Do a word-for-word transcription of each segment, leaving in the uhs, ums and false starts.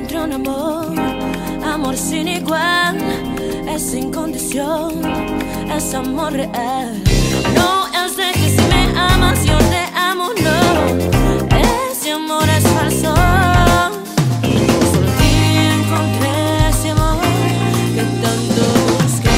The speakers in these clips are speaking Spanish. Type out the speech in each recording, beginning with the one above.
encontré un amor, amor sin igual, es sin condición, es amor real. No es de que si me amas yo te amo, no, ese amor es falso. Solo en ti encontré ese amor que tanto busqué.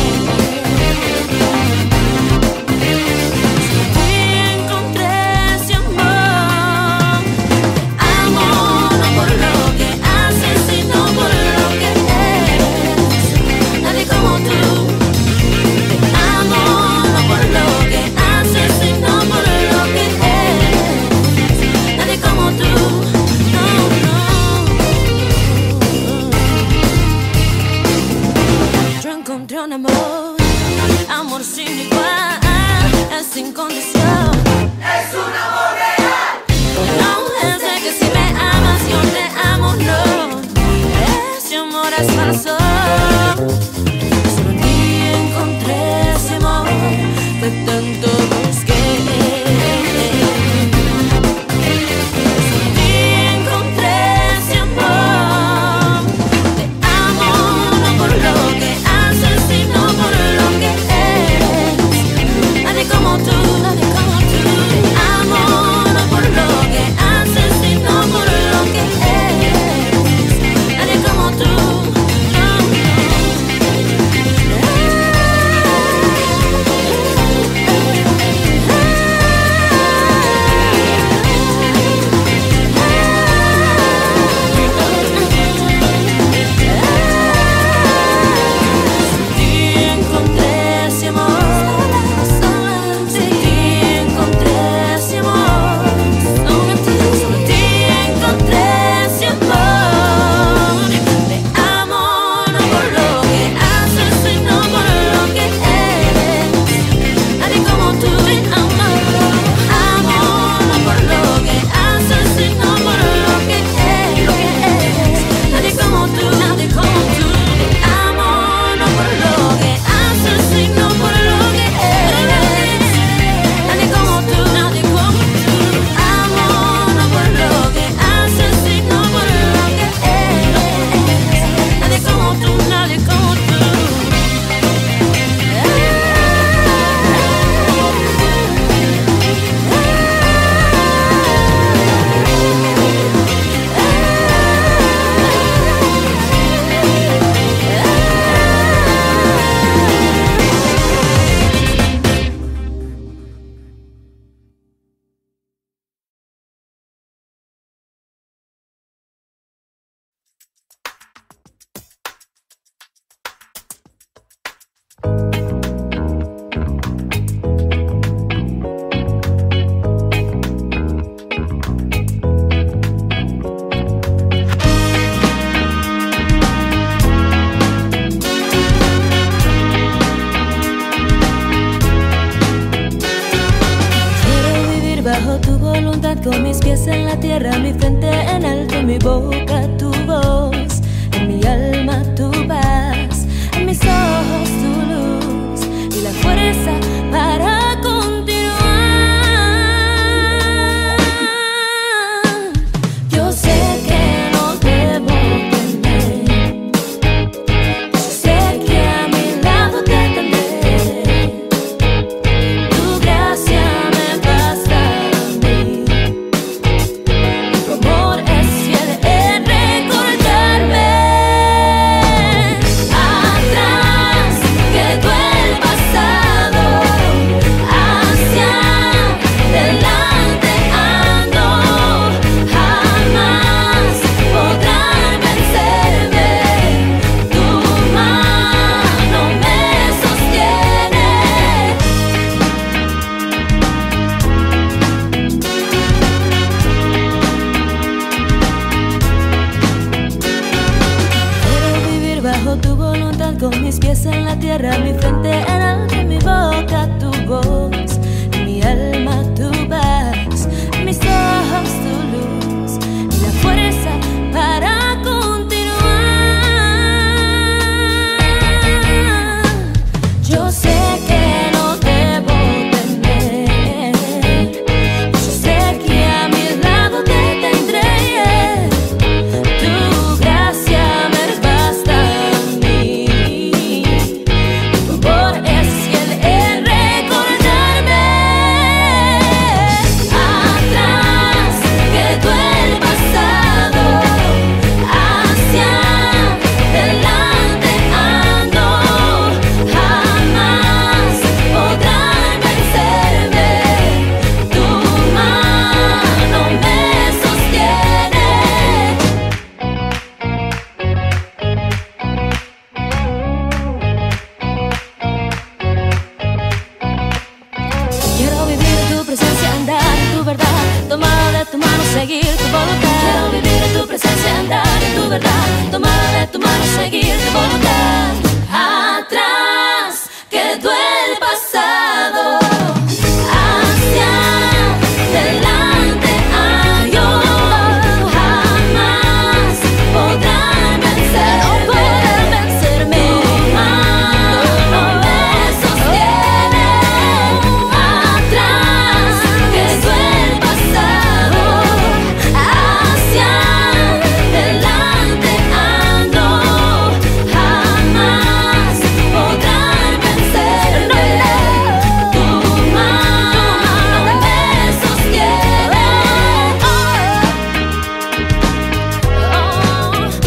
Solo en ti encontré ese amor. Te amo no por lo que haces, sino por lo que eres. Nadie como tú. Te amo no por lo que haces, sino por lo que eres. Nadie como tú. No, no. Yo encontré un amor, amor sin igual, es sin condición. Es un amor real. No es de que si me amas yo te amo, no, ese amor es falso. Solo en ti encontré ese amor que tanto busqué. Solo en ti encontré ese amor. Te amo no por lo que haces, sino por lo que eres. Nadie como tú, nadie como tú. Te amo no por lo que haces, sino por lo que eres. Nadie como tú, no, Sin ti encontré ese amor, sin ti encontré ese amor, solo en ti, solo en ti encontré ese amor. Te amo no por lo que haces, sino por lo que eres. Nadie como tú. Te amo, amo no por lo que haces, sino por lo que eres. Nadie como tú, nadie como tú. Te amo no por lo que haces, sino por lo que eres. Nadie como tú, nadie como tú. Amo no por lo que haces, sino por lo que eres. Nadie como tú, nadie como tú. Quiero vivir bajo tu voluntad, con mis pies en la tierra, mi frente en alto, en mi boca tu voz, en mi alma tu paz, en mis ojos tu luz y la fuerza para continuar. Yo sé que no debo temer, yo sé que a mi lado te tendré. Tu gracia me basta a mí, tu amor es fiel en recordarme. Atrás quedó el pasado, hacia delante ando, jamás podrán vencerme. Tu mano me sostiene. Quiero vivir bajo tu voluntad, con mis pies en la tierra, mi frente en alto, en mi boca tu voz, en mi alma tu paz, en mis ojos tu luz y la fuerza para continuar. Yo sé que no debo temer, yo sé que a mi lado te tendré. Tu gracia seguir tu voluntad. Quiero vivir en tu presencia, andar en tu verdad, tomar de tu mano, seguir tu voluntad. Atrás quedó el pasado, hacia delante hay hoy. Jamás podrán vencer, no pueden vencerme. Tu mano me sostiene. Atrás quedó el pasado, hacia delante ando. Jamás podrán vencerme. Tu mano me sostiene. Oh, oh, oh,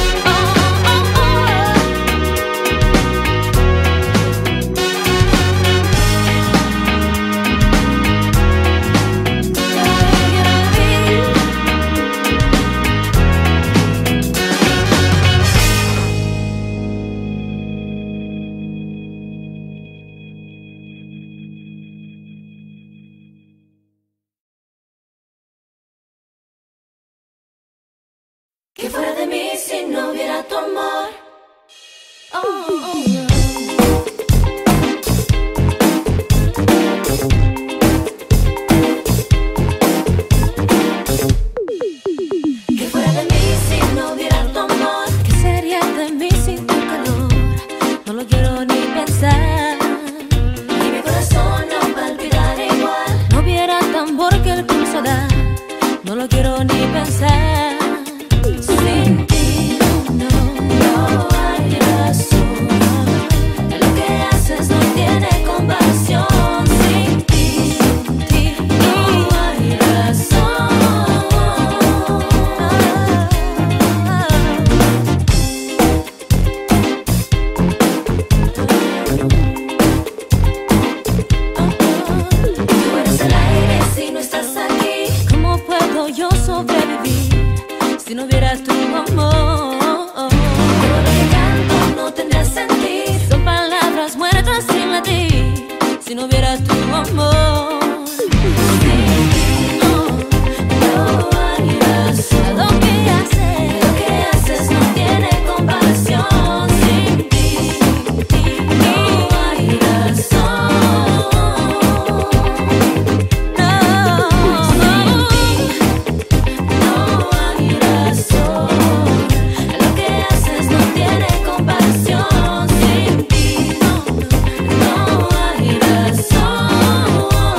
¿qué fuera de mí si no hubiera tu amor? Oh, oh, oh. ¿Qué fuera de mí si no hubiera tu amor? ¿Qué sería de mí sin tu calor? No lo quiero ni pensar. Y mi corazón no palpitará igual. No hubiera tambor que el pulso da. No lo quiero ni pensar. Sin ti no, no hay razón. Lo que haces no tiene compasión. Sin ti, sin ti no hay razón. Tú eres el aire si no estás aquí. ¿Cómo puedo yo sobrevivir si no hubieras tu amor? Todo lo que canto no tendría sentido. Son palabras muertas sin latir si no hubieras tu amor. Sin ti no, no hay razón. Lo que haces, lo que haces no tiene compasión. Sin ti, sin ti no hay razón. No, sin ti no hay razón. Lo que haces no tiene compasión. Sin ti no, no hay razón.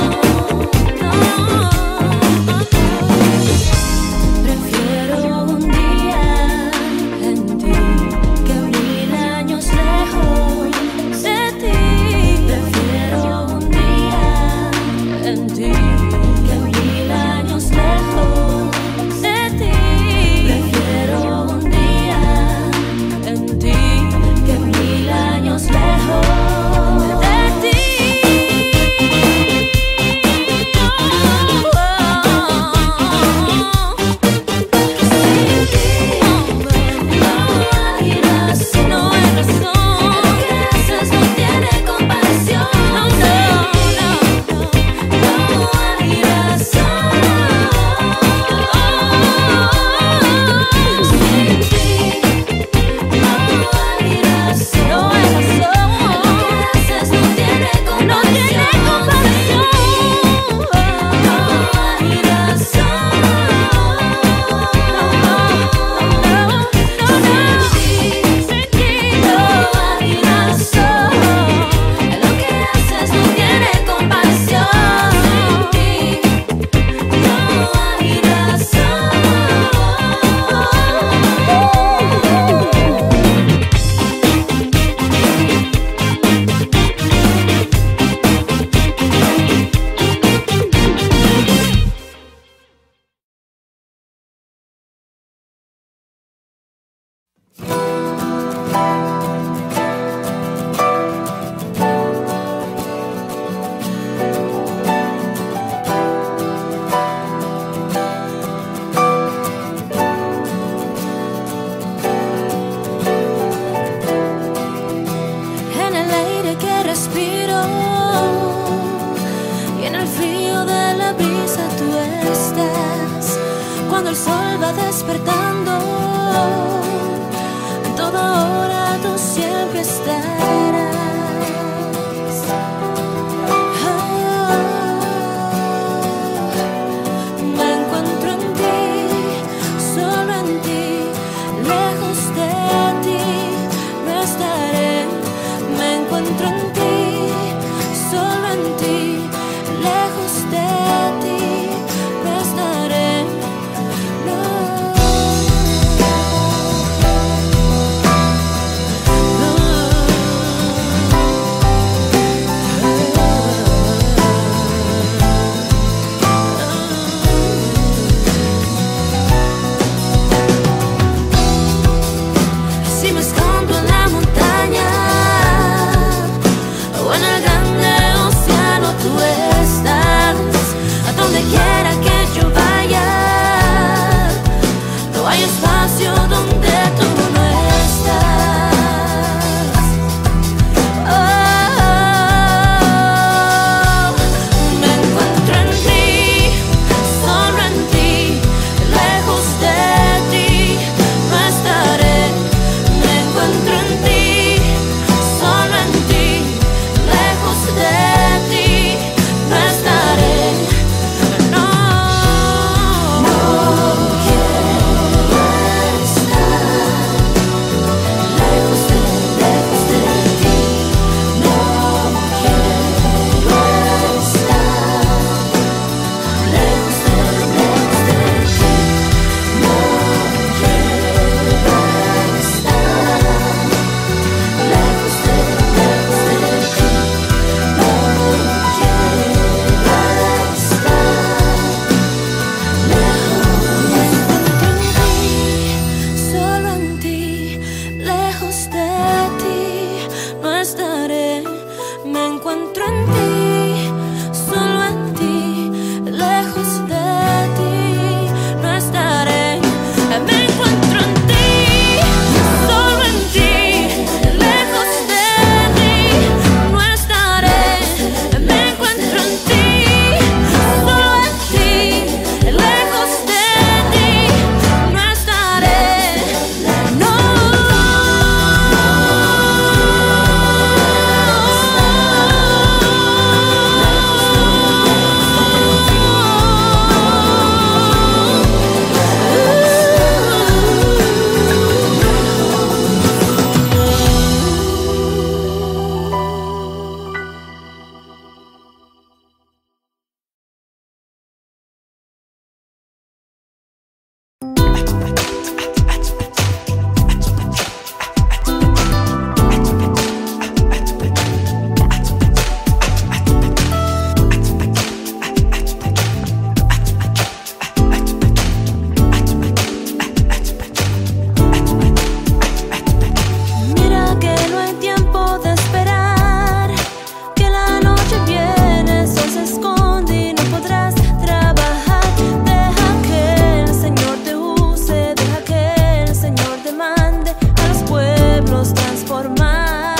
pueblos transformar.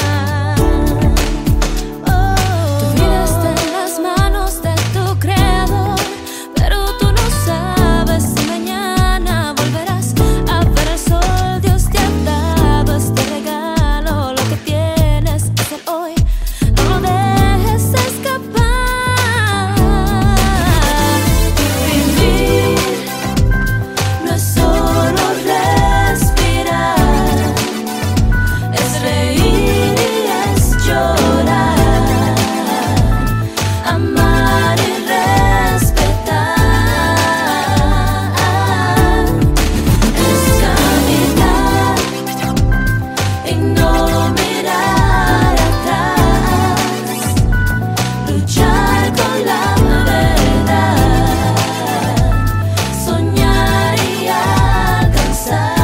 Oh, tu vida está en las manos de tu Creador, pero tú no sabes si mañana volverás a ver el sol. Dios te ha dado este regalo, lo que tienes es el hoy, no lo dejes escapar. Vivir no es solo respirar, es reír y es llorar, amar y respetar, es caminar y no mirar atrás, luchar con la verdad, soñar y alcanzar.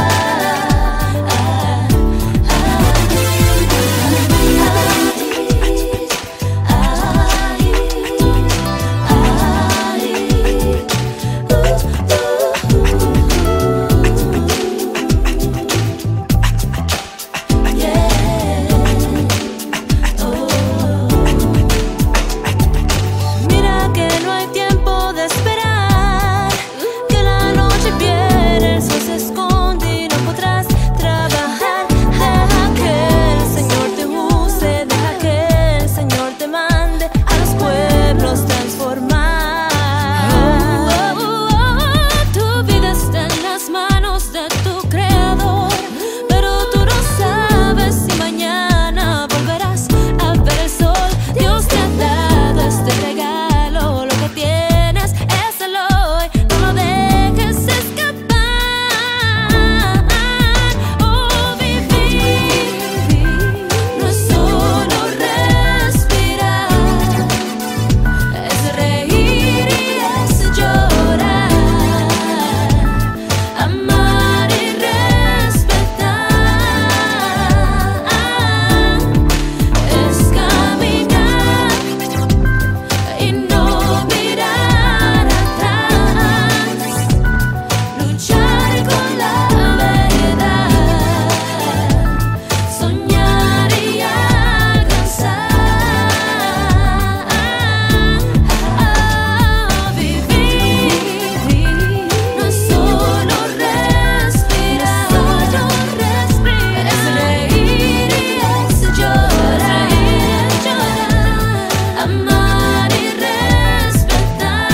Mira que no hay tiempo de esperar, que la noche viene, el sol se esconde y no podrás trabajar. Deja que el Señor te use, deja que el Señor te mande a los pueblos transformar. Oh, oh, oh, tu vida está en las manos de tu Creador, pero tú no sabes si mañana volverás a ver el sol. Dios te ha dado este regalo, lo que tienes es el hoy, no lo dejes escapar. Oh, vivir no es solo respirar, es reír y es llorar, amar y respetar, es caminar y no mirar atrás, luchar con la verdad, soñar y alcanzar. Vivir no es solo respirar, es reír y es llorar, amar y respetar,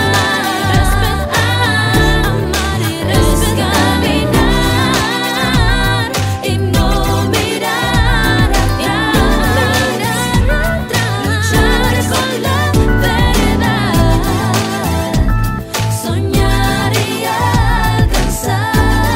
amar y respetar, caminar y no mirar atrás, luchar con la verdad, soñar y alcanzar.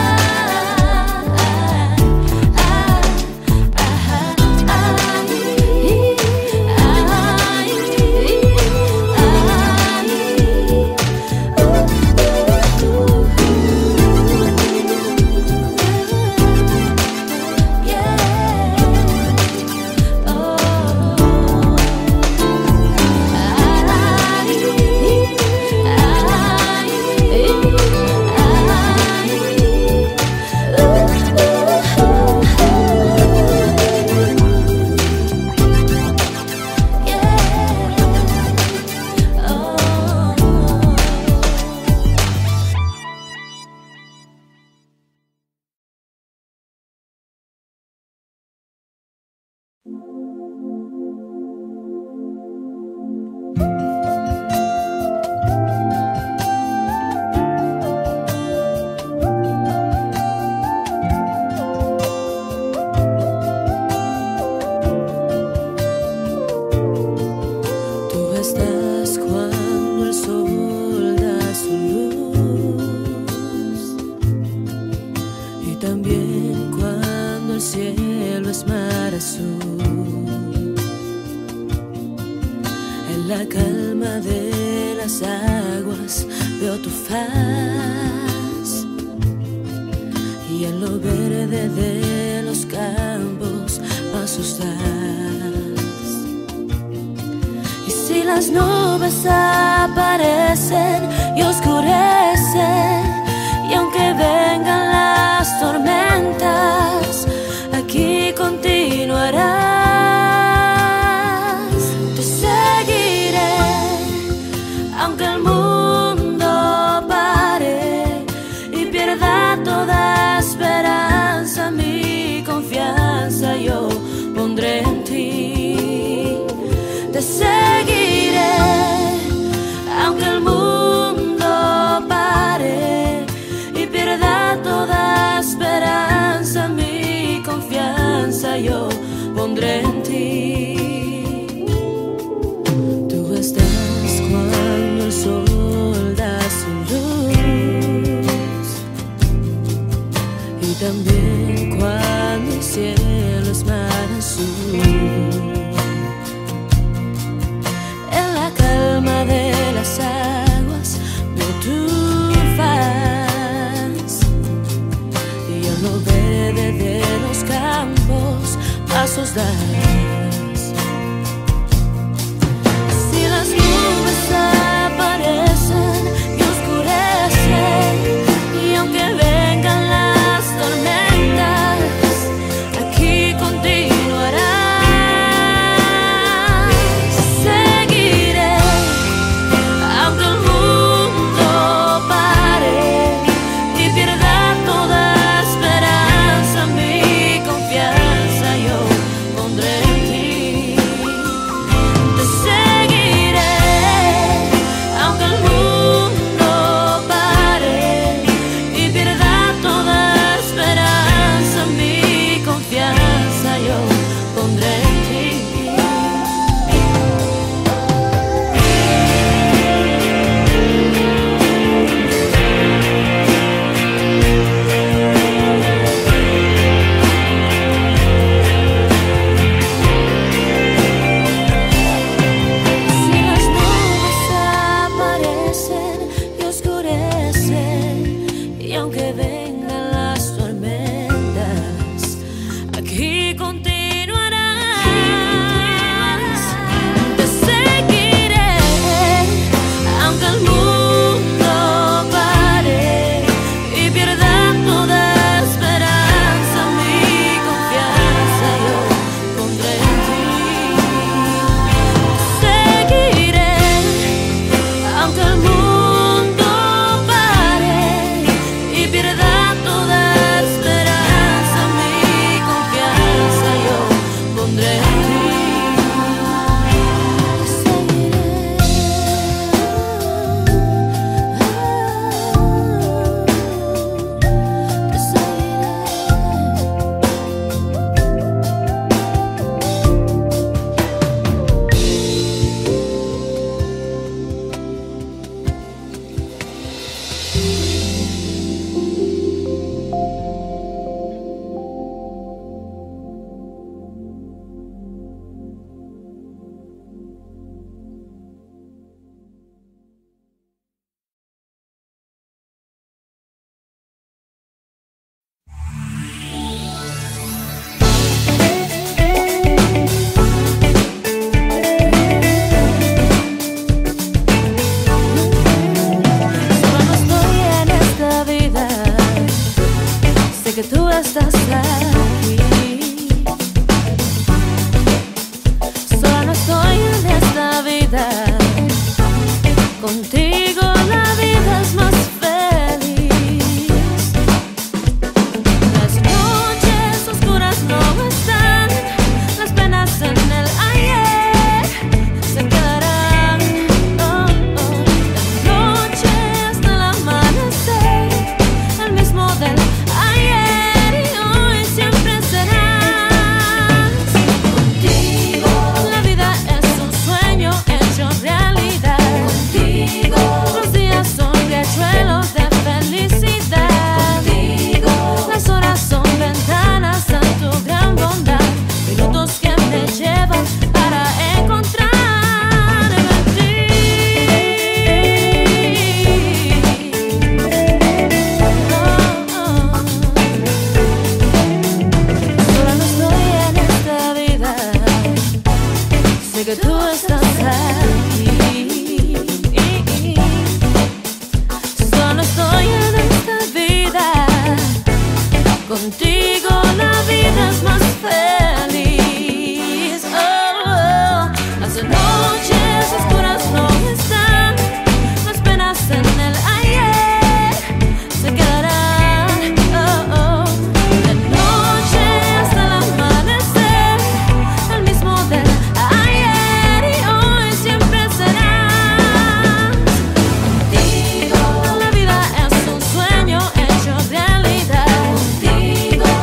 Tú estás cuando el sol da su luz y también cuando el cielo es mar azul. En la calma de las aguas veo tu faz, y en lo verde de los campos pasos das. Y si las nubes aparecen y oscurecen, y aunque vengan las tormentas, aquí también cuando el cielo es mar azul. En la calma de las aguas no tufas, y en lo verde de los campos pasos das. Si las nubes aparecen y oscurecen, y aunque vengan las tormentas, aquí continuarás. Seguiré, aunque el mundo pare y pierda toda esperanza, mi confianza yo pondré en ti. Te seguiré, aunque el mundo pare y pierda toda esperanza, mi confianza yo pondré en ti. Si las nubes aparecen y oscurecen, y aunque vengan las tormentas, aquí continuarás. Te seguiré, aunque el mundo pare y pierda toda esperanza, mi confianza yo pondré en ti. Seguiré, aunque el mundo pare y pierda toda esperanza, mi confianza yo pondré en ti. Te seguiré, solo no estoy en esta vida, sé que tú estás aquí. Solo no estoy en esta vida, contigo la vida es más feliz. Las noches oscuras no están, las penas en el ayer se quedarán. Oh, oh. La noche hasta el amanecer, el mismo del ayer y hoy siempre serás. Contigo la vida es un sueño hecho realidad. Contigo los días son riachuelos de felicidad. Contigo las horas son ventanas a tu gran bondad, minutos que me llevan para encontrarme en ti. Oh, oh. Sola no estoy en esta vida, sé que tú estás aquí. Solo estoy en esta vida, contigo la vida es más feliz. Oh, oh. Las noches oscuras no están, las penas en el ayer se quedarán. Oh, oh. De noche hasta el amanecer, el mismo del ayer y hoy siempre serás. Contigo la vida es un sueño hecho realidad. Contigo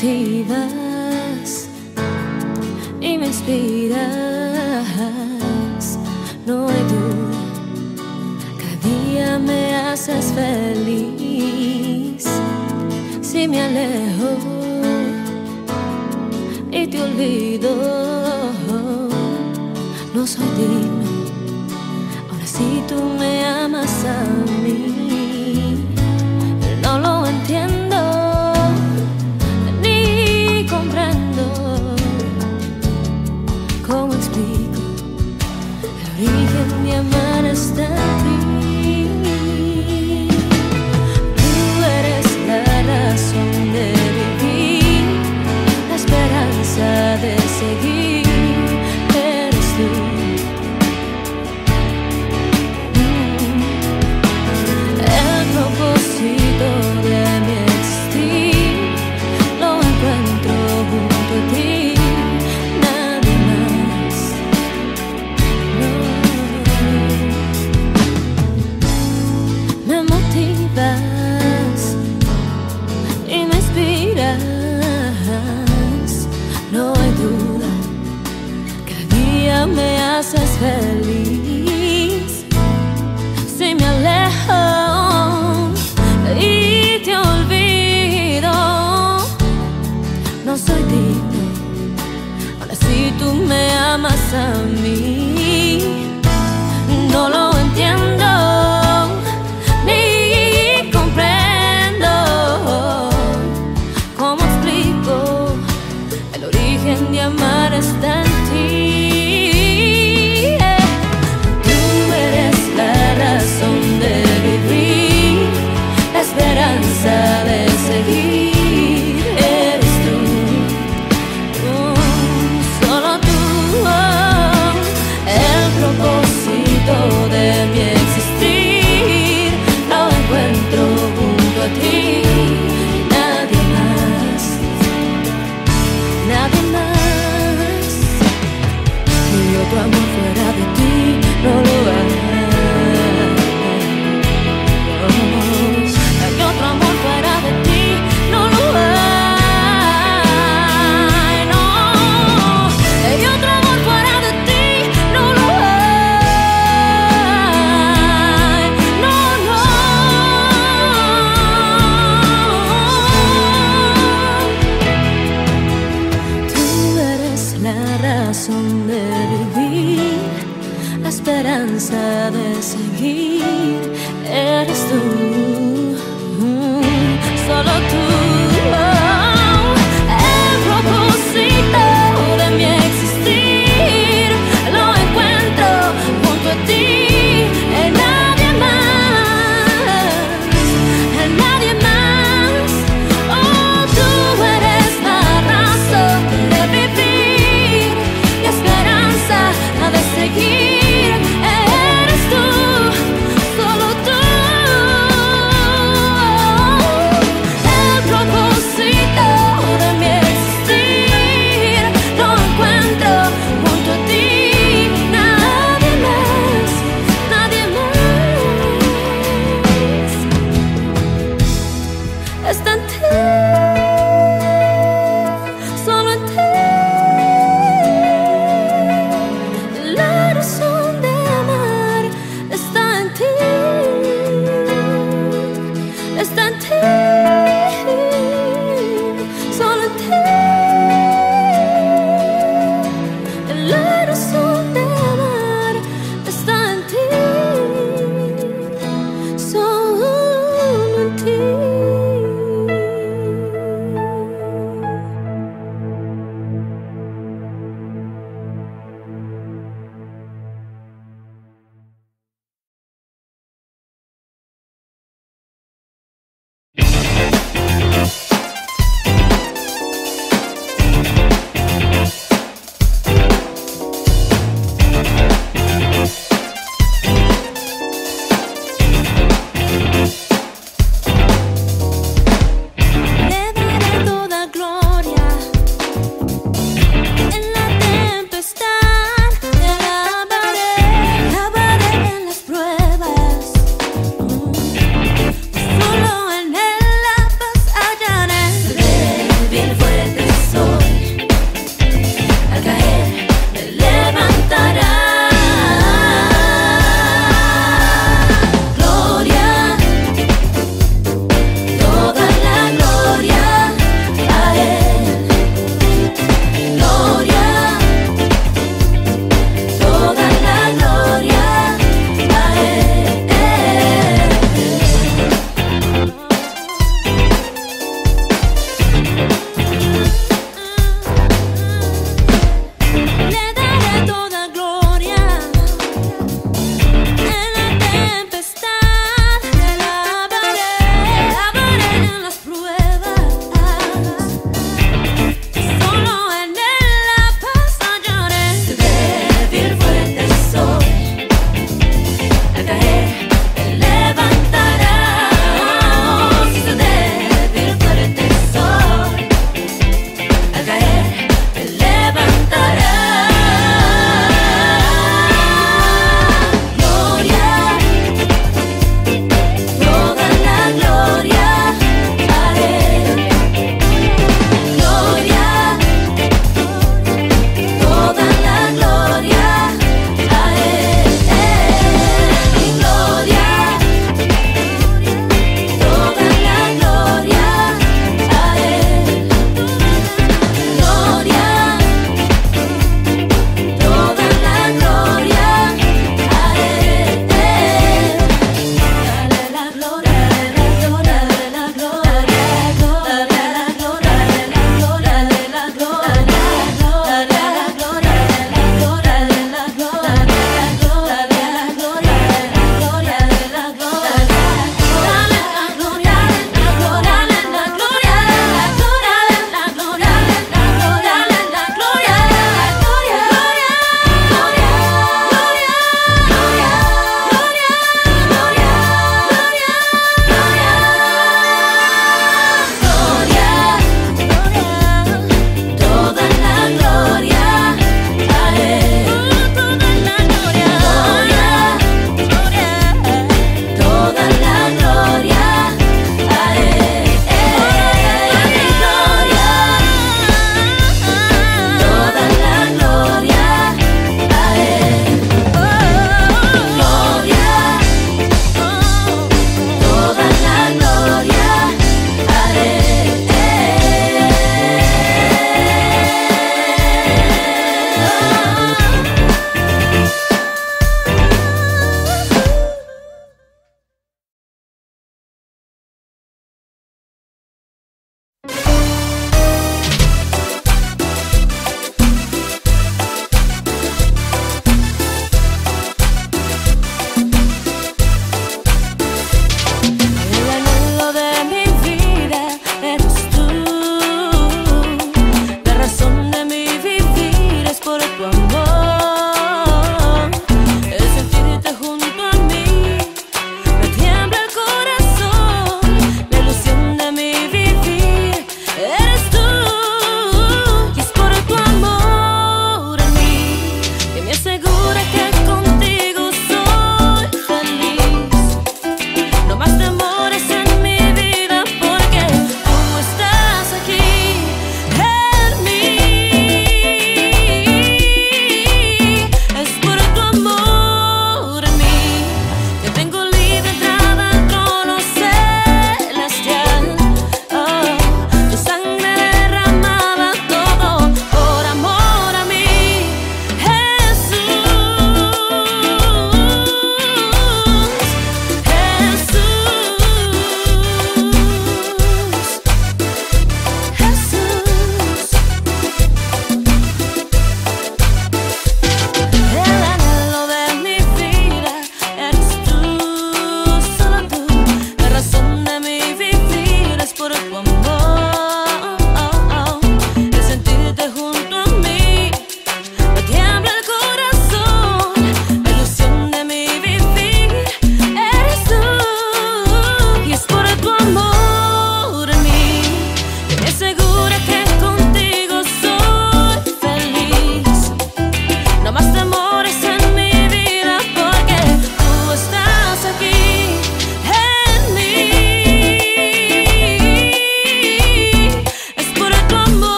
motivas y me inspiras. No hay duda, cada día me haces feliz. Si me alejo y te olvido, no soy digno, aún así tú me amas a mí. No lo entiendo ni comprendo. ¿Cómo explico el origen de amar hasta ti? Tú eres la razón de vivir, la esperanza de seguir. Eres tú. El propósito de mi existir lo encuentro junto a ti, nadie más. No. Me motivas y me inspiras. No hay duda, cada día me haces feliz. Si me alejo y te olvido, no soy digno, aún así tú me amas a mí. No lo entiendo ni comprendo. ¿Cómo explico el origen de amar está en ti? Tú eres la razón de vivir, la esperanza de seguir. Eres tú, mm, solo tú. Oh, el propósito de mi existir lo encuentro junto a ti, nadie más, nadie más. Ni otro amor fuera de ti no lo hay. Hay otro amor fuera de ti, no lo hay, no. Hay otro amor fuera de ti, no lo hay, no, no. Tú eres la razón de vivir, la esperanza de seguir. Eres tú, mm, solo tú. Oh, el propósito de mi existir lo encuentro junto a ti, en nadie más, en nadie más. Oh, tú eres la razón de vivir, la esperanza de seguir. Eres tú, solo tú. El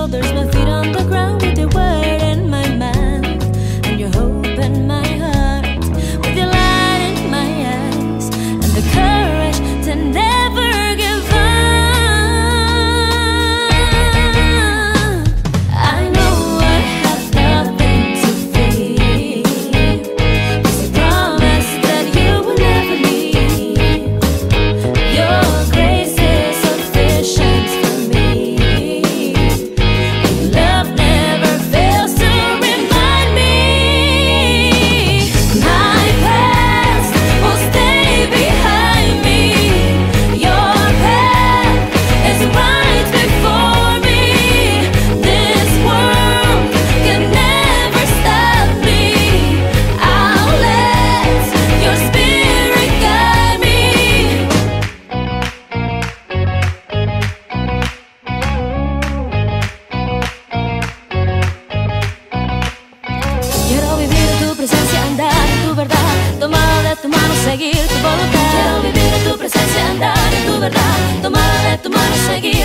shoulders, my feet on the ground, with your word in my mouth and your hope in my heart, with your light in my eyes and the courage to never give up. I know I have nothing to fear, 'cause you promised that you would never leave. Your grace is sufficient for me, and your love never fails to remind me. My past will stay behind me. Your path is right before me. This world can never stop me. I'll let your spirit guide me. Quiero vivir en tu presencia, andar en tu verdad, tomada de tu mano, seguir tu voluntad. Quiero vivir en tu presencia, andar en tu verdad, tomada de tu mano, seguir